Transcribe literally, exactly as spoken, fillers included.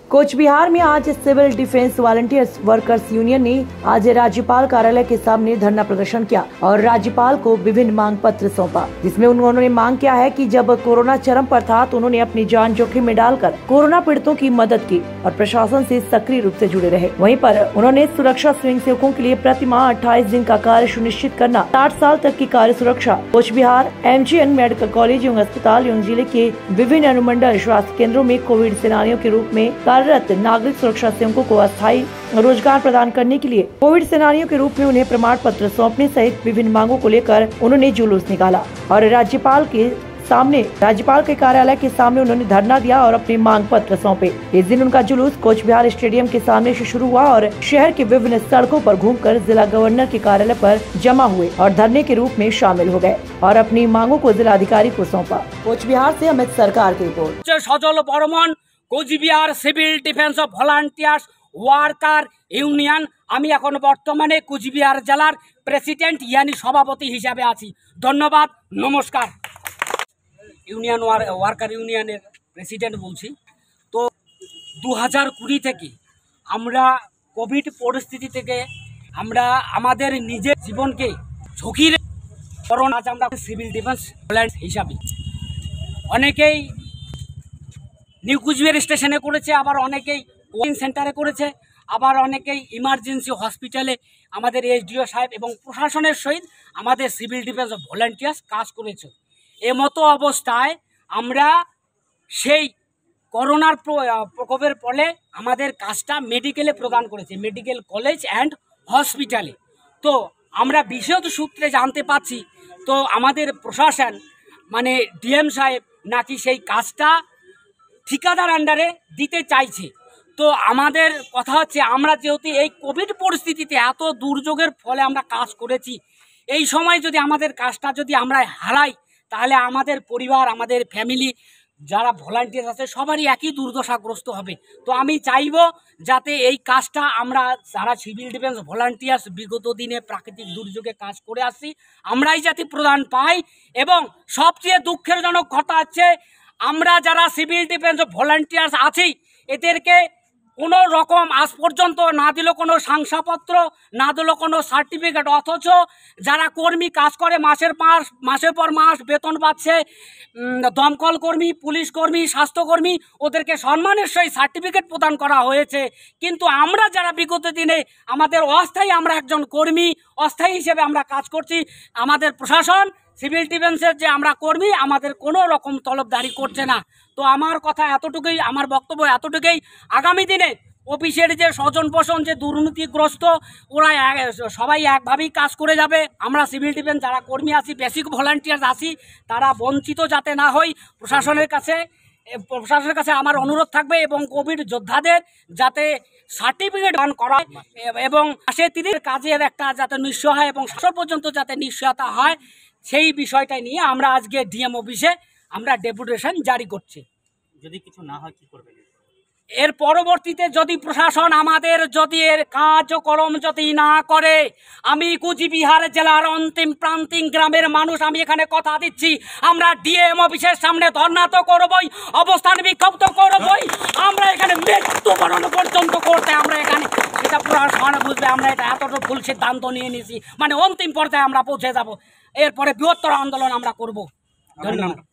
Coach Behar में आज civil defence volunteers workers union ने आज राज्यपाल कार्यालय के सामने धरना प्रदर्शन किया और राज्यपाल को विभिन्न मांग पत्र सौंपा, जिसमें उन्होंने मांग किया है कि जब कोरोना चरम पर था तो उन्होंने अपनी जान जोखिम में डालकर कोरोना पीड़ितों की मदद की और प्रशासन से सक्रिय रूप से जुड़े रहे। वहीं पर उन्होंने सुरक्षा स्वयं सेवकों के लिए प्रति माह अट्ठाईस दिन का कार्य सुनिश्चित करना, साठ साल तक की कार्य सुरक्षा, Cooch Behar M G N medical college एवं अस्पताल एवं जिले के विभिन्न अनुमंडल स्वास्थ्य केंद्रों में कोविड सेनानियों के रूप में कार्यरत नागरिक सुरक्षा सेवकों को अस्थायी रोजगार प्रदान करने के लिए कोविड सेनानियों के रूप में उन्हें प्रमाण पत्र सौंपने सहित विभिन्न मांगों को लेकर उन्होंने जुलूस निकाला और राज्यपाल के सामने राज्यपाल के कार्यालय के सामने उन्होंने धरना दिया और अपने मांग पत्र सौंपे। इस दिन उनका जुलूस कोच बिहार स्टेडियम के सामने से शुरू हुआ और शहर के विभिन्न सड़कों पर घूमकर जिला गवर्नर के कार्यालय पर जमा हुए और धरने के रूप में शामिल हो गए और अपनी मांगों को जिलाधिकारी को सौंपा। कोच बिहार से अमित सरकार की report. Sajal Barman, Cooch Behar civil defence volunteers worker union. আমি এখন বর্তমানে কুচবিহার জেলার প্রেসিডেন্ট ইয়ানি সভাপতি হিসাবে আছি। ধন্যবাদ, নমস্কার। ইউনিয়ন ওয়ার্কার ইউনিয়নের প্রেসিডেন্ট বলছি। তো দু হাজার কুড়ি থেকে আমরা কোভিড পরিস্থিতি থেকে আমরা আমাদের নিজের জীবনকে ঝুঁকির করোনা আজ আমরা সিভিল ডিফেন্স ভলান্টিয়ার হিসাবে অনেকেই নিউ কুচবিহার স্টেশনে করেছে, আবার অনেকেই কোচিং সেন্টারে করেছে, আবার অনেকেই ইমার্জেন্সি হসপিটালে আমাদের এসডিও সাহেব এবং প্রশাসনের সহিত আমাদের সিভিল ডিফেন্স ভলান্টিয়ার্স কাজ করেছে। এমতো অবস্থায় আমরা সেই করোনার প্রকোপের ফলে আমাদের কাজটা মেডিকেলে প্রদান করেছি, মেডিকেল কলেজ অ্যান্ড হসপিটালে। তো আমরা বিশেষ সূত্রে জানতে পাচ্ছি তো আমাদের প্রশাসন মানে ডিএম সাহেব নাকি সেই কাজটা ঠিকাদার আন্ডারে দিতে চাইছে। তো আমাদের কথা হচ্ছে আমরা যেহেতু এই কোভিড পরিস্থিতিতে এত দুর্যোগের ফলে আমরা কাজ করেছি, এই সময় যদি আমাদের কাজটা যদি আমরা হারাই তাহলে আমাদের পরিবার, আমাদের ফ্যামিলি যারা ভলান্টিয়ার আছে সবারই একই দুর্দশাগ্রস্ত হবে। তো আমি চাইব যাতে এই কাজটা আমরা যারা সিভিল ডিফেন্স ভলান্টিয়ার্স বিগত দিনে প্রাকৃতিক দুর্যোগে কাজ করে আসছি আমরাই যাতে প্রদান পাই। এবং সবচেয়ে দুঃখের জনক কথা হচ্ছে আমরা যারা সিভিল ডিফেন্স ভলান্টিয়ার্স আছি এদেরকে কোনো রকম আজ পর্যন্ত না দিল কোনো শংসাপত্র, না দিল কোনো সার্টিফিকেট, অথচ যারা কর্মী কাজ করে মাসের মাস মাসের পর মাস বেতন পাচ্ছে, দমকল কর্মী, পুলিশ কর্মী, স্বাস্থ্যকর্মী, ওদেরকে সম্মানের সহিত সার্টিফিকেট প্রদান করা হয়েছে। কিন্তু আমরা যারা বিগত দিনে আমাদের অস্থায়ী আমরা একজন কর্মী অস্থায়ী হিসেবে আমরা কাজ করছি, আমাদের প্রশাসন সিভিল ডিফেন্সের যে আমরা কর্মী আমাদের কোনো রকম তলবদারি করছে না। তো আমার কথা এতটুকুই, আমার বক্তব্য এতটুকুই। আগামী দিনে অফিসের যে স্বজন পোষণ যে দুর্নীতিগ্রস্ত ওরা সবাই একভাবেই কাজ করে যাবে। আমরা সিভিল ডিফেন্স যারা কর্মী আছি, বেসিক ভলান্টিয়ার আছি, তারা বঞ্চিত যাতে না হই প্রশাসনের কাছে প্রশাসনের কাছে আমার অনুরোধ থাকবে এবং কোভিড যোদ্ধাদের যাতে সার্টিফিকেট দান করা এবং মাসে তিরিশ কাজের একটা যাতে নিশ্চয় হয় এবং শেষ পর্যন্ত যাতে নিশ্চয়তা হয় সেই বিষয়টা নিয়ে আমরা আজকে ডিএম অফিসে আমরা ডেপুটেশন জারি করছি। যদি কিছু না হয় কি করবেন? এর পরবর্তীতে যদি প্রশাসন আমাদের যদি এর কার্যক্রম যদি না করে, আমি কুচবিহার জেলার অন্তিম প্রান্তিক গ্রামের মানুষ, আমি এখানে কথা দিচ্ছি আমরা ডিএম অফিসের সামনে ধর্ণা তো করবই, অবস্থান বিক্ষোভ তো করবই, আমরা এখানে মৃত্যুবরণ পর্যন্ত করতে আমরা এখানে সেটা প্রশাসন বুঝবে আমরা এটা এতটা ভুল সিদ্ধান্ত নিয়ে নিয়েছি, মানে অন্তিম পর্যায়ে আমরা পৌঁছে যাব। এরপরে বৃহত্তর আন্দোলন আমরা করব। ধন্যবাদ।